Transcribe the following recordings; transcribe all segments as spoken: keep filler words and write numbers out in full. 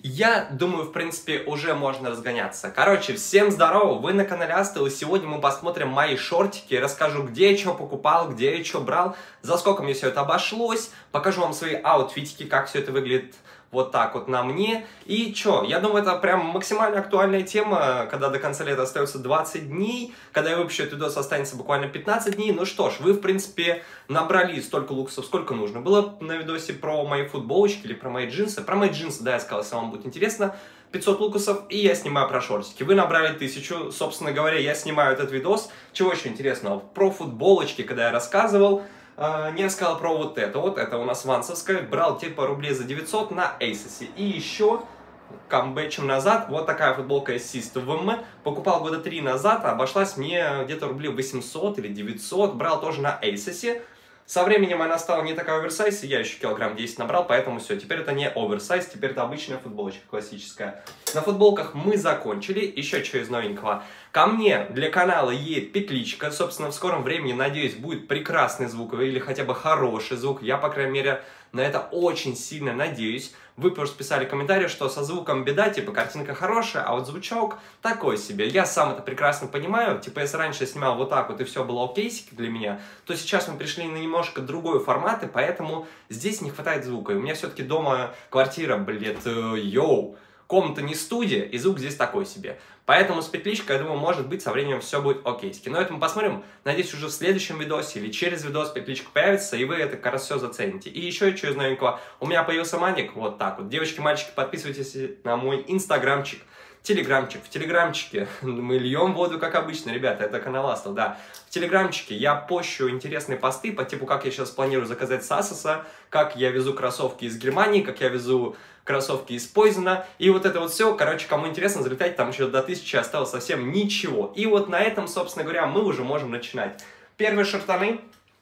Я думаю, в принципе, уже можно разгоняться. Короче, всем здорово, вы на канале Астел, и сегодня мы посмотрим мои шортики, расскажу, где я что покупал, где я что брал, за сколько мне все это обошлось, покажу вам свои аутфитики, как все это выглядит вот так вот на мне. И чё, я думаю, это прям максимально актуальная тема, когда до конца лета остается двадцать дней, когда я выпущу этот видос, останется буквально пятнадцать дней. Ну что ж, вы, в принципе, набрали столько луксов, сколько нужно. Было на видосе про мои футболочки или про мои джинсы. Про мои джинсы, да, я сказал, если вам будет интересно. пятьсот лукасов, и я снимаю про шортики. Вы набрали тысячу, собственно говоря, я снимаю этот видос. Чего еще интересного? Про футболочки, когда я рассказывал, Uh, не рассказал про вот это. Вот это у нас вансовская. Брал типа рублей за девятьсот на Эйсосе. И еще камбэчем назад вот такая футболка из System. Покупал года три назад, обошлась мне где-то рублей восемьсот или девятьсот. Брал тоже на Эйсосе. Со временем она стала не такая оверсайз, и я еще килограмм десять набрал, поэтому все, теперь это не оверсайз, теперь это обычная футболочка классическая. На футболках мы закончили, еще что из новенького. Ко мне для канала едет петличка, собственно, в скором времени, надеюсь, будет прекрасный звук или хотя бы хороший звук, я, по крайней мере, на это очень сильно надеюсь. Вы просто писали комментарии, что со звуком беда, типа картинка хорошая, а вот звучок такой себе. Я сам это прекрасно понимаю, типа если раньше я снимал вот так вот и все было окейсики для меня, то сейчас мы пришли на немножко другой формат, и поэтому здесь не хватает звука. И у меня все-таки дома квартира, блин, йоу. Комната не студия, и звук здесь такой себе. Поэтому с петличкой, я думаю, может быть, со временем все будет окейски. Но это мы посмотрим, надеюсь, уже в следующем видосе или через видос петличка появится, и вы это как раз все зацените. И еще что из новенького. У меня появился маник, вот так вот. Девочки, мальчики, подписывайтесь на мой инстаграмчик, телеграмчик. В телеграмчике мы льем воду, как обычно, ребята, это канал Астел, да. В телеграмчике я пощу интересные посты по типу, как я сейчас планирую заказать с Асоса, как я везу кроссовки из Германии, как я везу кроссовки из Poison, и вот это вот все, короче, кому интересно, залетайте, там еще до тысячи осталось совсем ничего. И вот на этом, собственно говоря, мы уже можем начинать. Первые шортаны.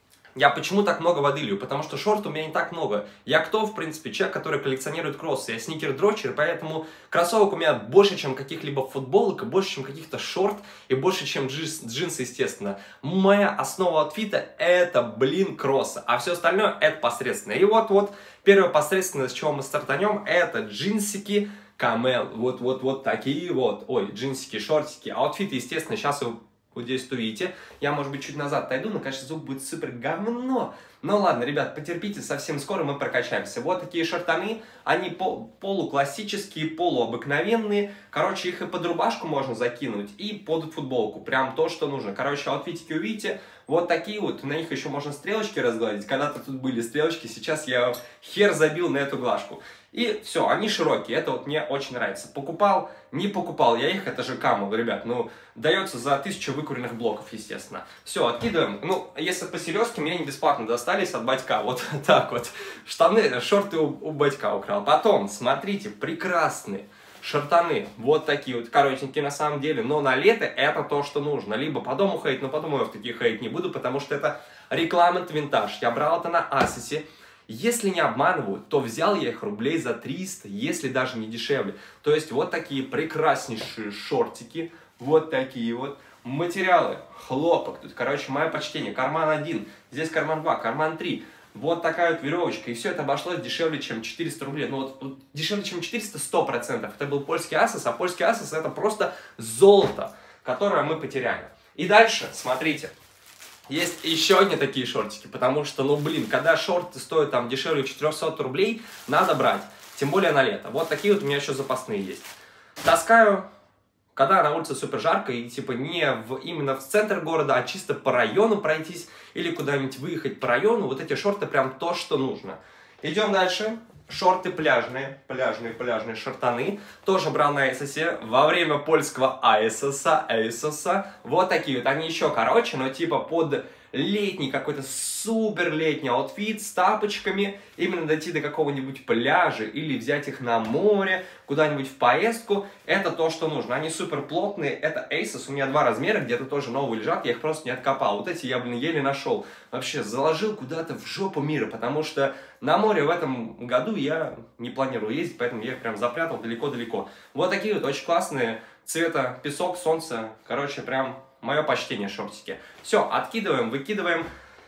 Я почему так много воды лью? Потому что шорт у меня не так много. Я кто, в принципе, человек, который коллекционирует кроссы. Я сникер-дрочер, поэтому кроссовок у меня больше, чем каких-либо футболок, и больше, чем каких-то шорт, и больше, чем джинс, джинсы, естественно. Моя основа аутфита это, блин, кроссы, а все остальное это посредственно. И вот-вот, первое посредственное, с чего мы стартанем, это джинсики Камел. Вот-вот-вот такие вот. Ой, джинсики, шортики. Аутфиты, естественно, сейчас вы вот здесь увидите. Я, может быть, чуть назад отойду, но, конечно, звук будет супер говно. Ну ладно, ребят, потерпите, совсем скоро мы прокачаемся. Вот такие шортаны, они полуклассические, полуобыкновенные. Короче, их и под рубашку можно закинуть, и под футболку. Прям то, что нужно. Короче, аутфитики увидите. Вот такие вот, на них еще можно стрелочки разгладить. Когда-то тут были стрелочки, сейчас я хер забил на эту глажку. И все, они широкие, это вот мне очень нравится. Покупал, не покупал я их, это же Камел, ребят. Ну, дается за тысячу выкуренных блоков, естественно. Все, откидываем. Ну, если по серьезке, мне не бесплатно достались от батька, вот так вот. Штаны, шорты у, у батька украл. Потом, смотрите, прекрасные шортаны, вот такие вот коротенькие на самом деле, но на лето это то, что нужно. Либо по дому ходить, но по дому я в таких ходить не буду, потому что это рекламент винтаж. Я брал это на Асосе. Если не обманывают, то взял я их рублей за триста, если даже не дешевле. То есть вот такие прекраснейшие шортики, вот такие вот. Материалы, хлопок, тут, короче, мое почтение, карман один, здесь карман два, карман три. Вот такая вот веревочка, и все это обошлось дешевле, чем четыреста рублей. Ну вот, вот дешевле, чем четыреста, сто процентов. Это был польский Асос, а польский Асос это просто золото, которое мы потеряли. И дальше, смотрите. Есть еще одни такие шортики, потому что, ну блин, когда шорты стоят там дешевле четырёхсот рублей, надо брать, тем более на лето. Вот такие вот у меня еще запасные есть. Таскаю, когда на улице супер жарко и типа не в, именно в центр города, а чисто по району пройтись или куда-нибудь выехать по району, вот эти шорты прям то, что нужно. Идем дальше. Шорты пляжные, пляжные, пляжные шортаны. Тоже брал на Эйсосе во время польского Айсоса, Эйсоса. Вот такие вот, они еще короче, но типа под летний какой-то супер летний аутфит с тапочками. Именно дойти до какого-нибудь пляжа или взять их на море, куда-нибудь в поездку. Это то, что нужно. Они супер плотные. Это Эйсос. У меня два размера, где-то тоже новые лежат. Я их просто не откопал. Вот эти я, блин, еле нашел. Вообще заложил куда-то в жопу мира, потому что на море в этом году я не планирую ездить, поэтому я их прям запрятал далеко-далеко. Вот такие вот очень классные цвета песок, солнце. Короче, прям мое почтение шортики. Все, откидываем, выкидываем.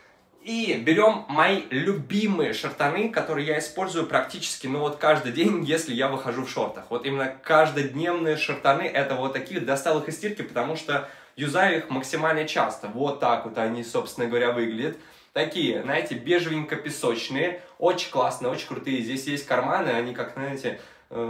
И берем мои любимые шортаны, которые я использую практически, ну вот каждый день, если я выхожу в шортах. Вот именно каждодневные шортаны, это вот такие, достал их из стирки, потому что юзаю их максимально часто. Вот так вот они, собственно говоря, выглядят. Такие, знаете, бежевенько-песочные, очень классные, очень крутые. Здесь есть карманы, они как, знаете,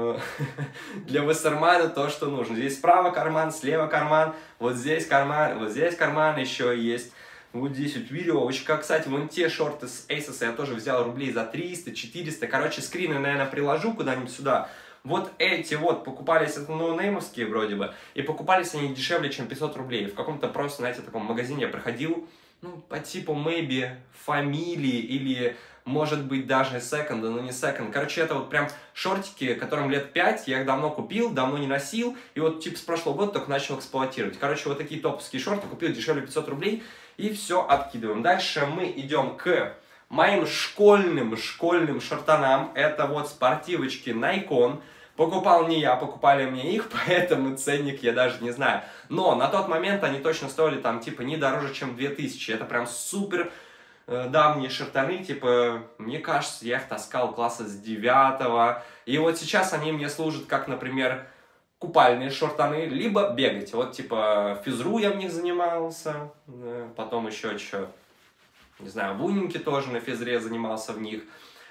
для вассермана то, что нужно. Здесь справа карман, слева карман, вот здесь карман, вот здесь карман еще есть. Вот здесь вот веревочка. Кстати, вон те шорты с Asos я тоже взял рублей за триста-четыреста. Короче, скрины, наверное, приложу куда-нибудь сюда. Вот эти вот покупались, это ноунеймовские вроде бы, и покупались они дешевле, чем пятьсот рублей. В каком-то просто, знаете, таком магазине я проходил, ну, по типу maybe, фамилии или, может быть, даже секонда, но не секонд. Короче, это вот прям шортики, которым лет пять, я их давно купил, давно не носил, и вот типа с прошлого года только начал эксплуатировать. Короче, вот такие топовские шорты купил дешевле пятьсот рублей, и все откидываем. Дальше мы идем к моим школьным, школьным шортанам. Это вот спортивочки Nikon. Покупал не я, покупали мне их, поэтому ценник я даже не знаю. Но на тот момент они точно стоили там типа не дороже, чем две тысячи. Это прям супер э, давние шортаны, типа, мне кажется, я их таскал класса с девятого. И вот сейчас они мне служат как, например, купальные шортаны, либо бегать. Вот типа физру я в них занимался, да, потом еще что, не знаю, в унике тоже на физре занимался в них.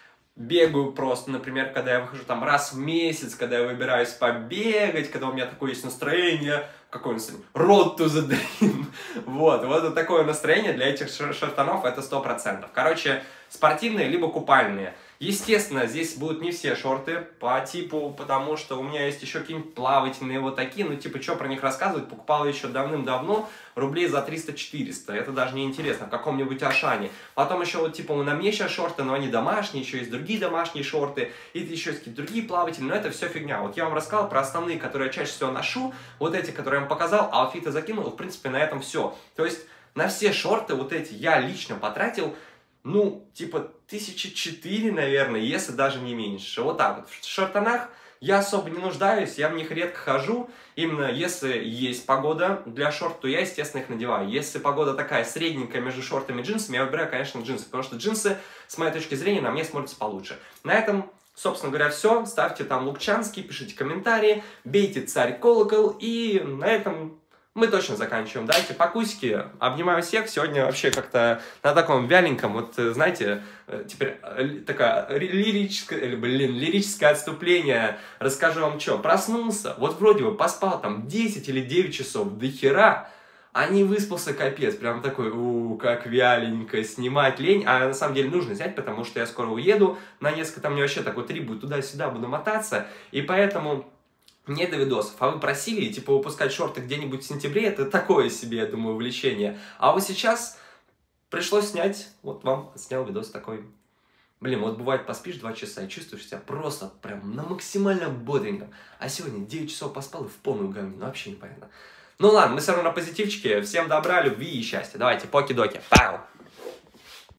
Бегаю просто, например, когда я выхожу там раз в месяц, когда я выбираюсь побегать, когда у меня такое есть настроение, какое настроение? Road to the dream. Вот, вот такое настроение для этих шортанов, это сто процентов. Короче, спортивные либо купальные. Естественно, здесь будут не все шорты по типу, потому что у меня есть еще какие-нибудь плавательные вот такие, ну типа, что про них рассказывать, покупал еще давным-давно, рублей за триста-четыреста, это даже не интересно, в каком-нибудь Ашане. Потом еще вот типа на мне сейчас шорты, но они домашние, еще есть другие домашние шорты, и еще есть какие-то другие плавательные, но это все фигня. Вот я вам рассказал про основные, которые я чаще всего ношу, вот эти, которые я вам показал, аутфиты закинул, в принципе, на этом все. То есть на все шорты вот эти я лично потратил, ну, типа, тысячи четыре, наверное, если даже не меньше. Вот так вот. В шортанах я особо не нуждаюсь, я в них редко хожу. Именно если есть погода для шорт, то я, естественно, их надеваю. Если погода такая средненькая между шортами и джинсами, я выбираю, конечно, джинсы. Потому что джинсы, с моей точки зрения, на мне смотрятся получше. На этом, собственно говоря, все. Ставьте там Лукчанский, пишите комментарии, бейте царь колокол. И на этом... мы точно заканчиваем. Дайте покусики. Обнимаю всех. Сегодня вообще как-то на таком вяленьком, вот, знаете, теперь такое лирическое, блин, лирическое отступление. Расскажу вам, что. Проснулся, вот вроде бы поспал там десять или девять часов, до хера, а не выспался капец. Прям такой, у, как вяленько, снимать лень. А на самом деле нужно снять, потому что я скоро уеду на несколько, там мне вообще такой три будет туда-сюда, буду мотаться. И поэтому... не до видосов, а вы просили, типа, выпускать шорты где-нибудь в сентябре, это такое себе, я думаю, увлечение. А вот сейчас пришлось снять, вот вам снял видос такой. Блин, вот бывает, поспишь два часа и чувствуешь себя просто прям на максимально бодреньком. А сегодня девять часов поспал и в полную говнину, вообще непонятно. Ну ладно, мы все равно на позитивчике. Всем добра, любви и счастья. Давайте, поки-доки. Пау!